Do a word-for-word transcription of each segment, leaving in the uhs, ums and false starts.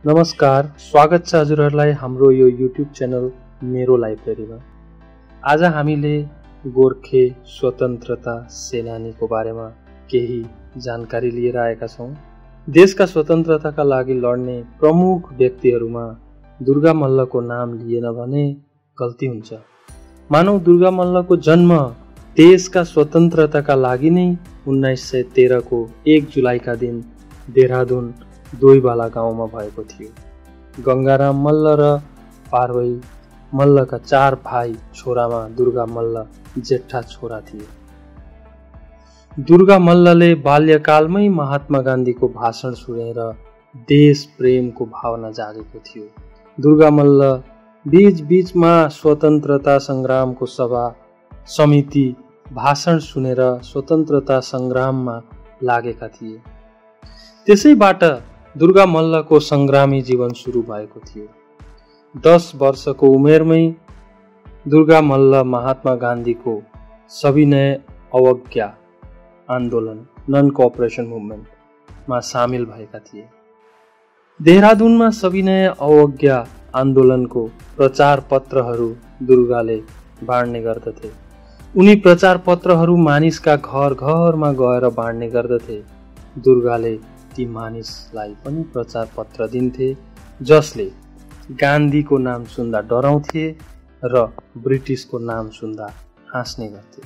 नमस्कार, स्वागत छ हजुरहरूलाई हाम्रो यो युट्युब च्यानल मेरो लाइब्रेरीमा। आज हामीले गोर्खे स्वतन्त्रता सेनानीको बारेमा केही जानकारी लिएर आएका छौँ। देशका स्वतन्त्रताका लागि लड्ने प्रमुख व्यक्तिहरूमा दुर्गा मल्लको नाम लिएन भने गल्ती हुन्छ। मानौ दुर्गा मल्लको जन्म देशका स्वतन्त्रताका लागि नै उन्नाइस सय तेह्र को एक जुलाईका दिन देहरादून दोईबाला गाउँमा भएको थियो। गंगाराम मल्ल र पार्वई मल्लका चार भाइ छोरामा दुर्गा मल्ल जेठा छोरा थिए। दुर्गा मल्लले बाल्यकालमै महात्मा गान्धीको भाषण सुनेर देश प्रेमको भावना जागेको थियो। दुर्गा मल्ल बीच बीचमा स्वतन्त्रता संग्रामको सभा समिति भाषण सुनेर स्वतन्त्रता संग्राममा लागेका थिए। त्यसैबाट दुर्गा मल्लको संग्रामी जीवन सुरु भएको थियो। दस वर्षको उमेरमै दुर्गा मल्ल महात्मा गान्धीको सविनय अवज्ञा आन्दोलन नन कोअपरेसन मुभमेन्टमा सामेल भएका थिए। देहरादूनमा सविनय अवज्ञा आन्दोलनको प्रचार पत्रहरू दुर्गाले बाँड्ने गर्दथे। उनी प्रचार पत्रहरू मानिसका घर घरमा गएर बाँड्ने गर्दथे। दुर्गाले ती मानिसलाई पनि प्रचार पत्र दिन्थे जसले गान्धीको नाम सुन्दा डराउँथे र ब्रिटिसको नाम सुन्दा हाँस्ने गर्थे।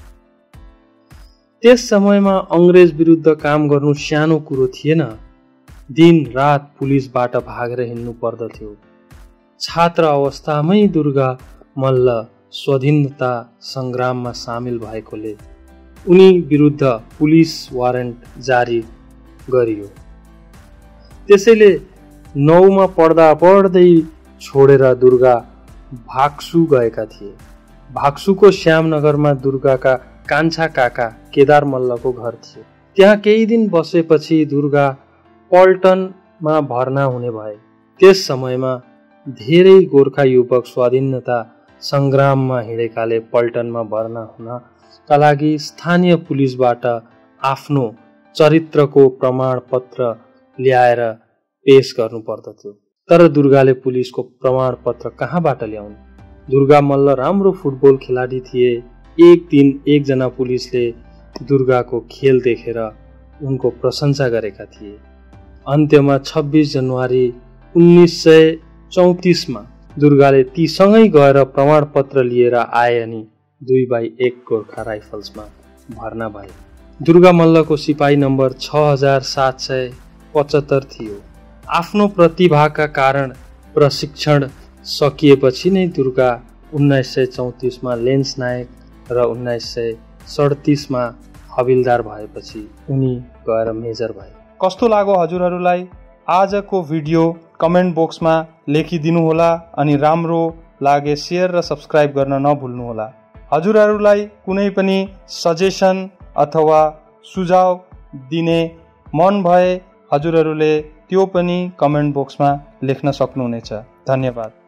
त्यस समयमा अंग्रेज विरुद्ध काम गर्नु सानो कुरो थिएन। दिन रात पुलिसबाट भागेर हिँड्नु पर्दथ्यो। छात्र अवस्थामै दुर्गा मल्ल स्वाधीनता संग्राममा सामेल भएकोले उनी विरुद्ध पुलिस वारेन्ट जारी गरियो। त्यसैले नौमा पढ्दा पढ्दै छोडेर दुर्गा भाग्सु गएका थिए। भाग्सुको श्यामनगरमा दुर्गाका कान्छा काका केदार मल्लको घर थियो। त्यहाँ केही दिन बसेपछि दुर्गा पल्टनमा भर्ना हुने भए। त्यस समयमा धेरै गोर्खा युवक स्वाधीनता संग्राममा हिँडेकाले पल्टनमा भर्ना हुनका लागि स्थानीय पुलिसबाट आफ्नो चरित्रको प्रमाण पत्र ल्याएर पेश गर्नु पर्दथ्यो। तर दुर्गाले पुलिसको प्रमाण पत्र कहाँबाट ल्याउन्? दुर्गा मल्ल राम्रो फुटबल खेलाडी थिए। एक दिन एकजना पुलिसले दुर्गाको खेल देखेर उनको प्रशंसा गरेका थिए। अन्त्यमा छब्बीस जनवरी उन्नाइस सय चौतिसमा दुर्गाले ती सँगै गएर प्रमाण पत्र लिएर आए अनि दुई बाई एक गोर्खा राइफल्समा भर्ना भए। दुर्गा मल्लको सिपाही नम्बर छ हजार सात सय पचहत्तर थियो। आफ्नो प्रतिभाका कारण प्रशिक्षण सकिएपछि नै दुर्गा उन्नाइस सय चौतिसमा लेन्स नायक र उन्नाइस सय सडतिसमा हविलदार भएपछि उनी गएर मेजर भए। कस्तो लाग्यो हजुरहरूलाई आजको भिडियो? कमेन्ट बक्समा लेखिदिनु होला अनि राम्रो लागे शेयर र सब्स्क्राइब गर्न नभुल्नुहोला। हजुरहरूलाई कुनै पनि सजेसन अथवा सुझाव दिने मन भए हजुरहरूले त्यो पनि कमेन्ट बक्समा लेख्न सक्नुहुनेछ। धन्यवाद।